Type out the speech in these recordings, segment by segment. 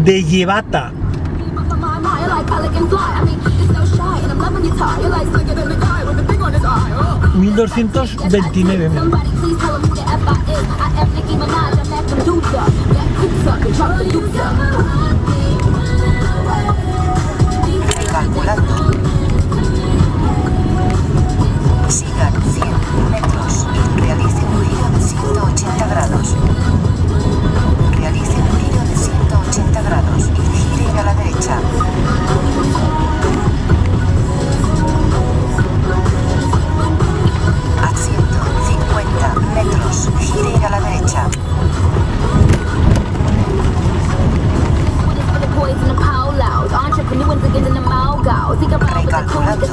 de Yevata. 1229. Recalculando. Sigan 100 metros y realice un giro de 180 grados. Realice un giro de 180 grados y gire a la derecha. A 150 metros, gire a la derecha. Recalculando.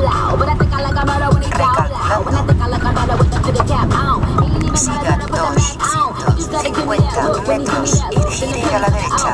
Siga 250 metros y gire a la derecha.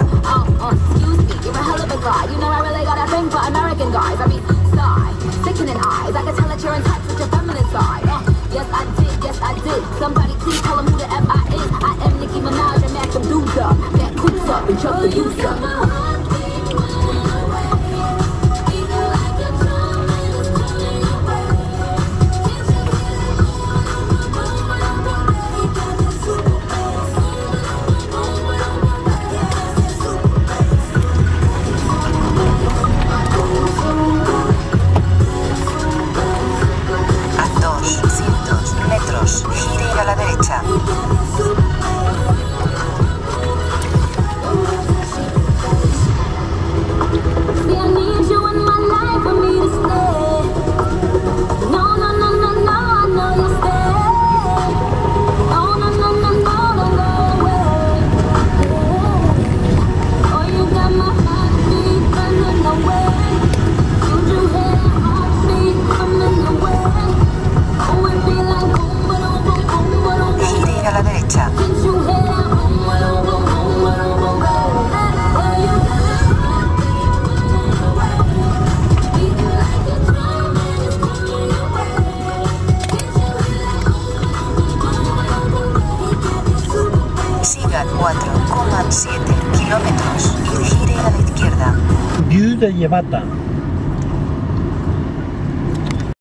Gire a la derecha. Siga 4,7 kilómetros y gire a la izquierda. View de Yevata.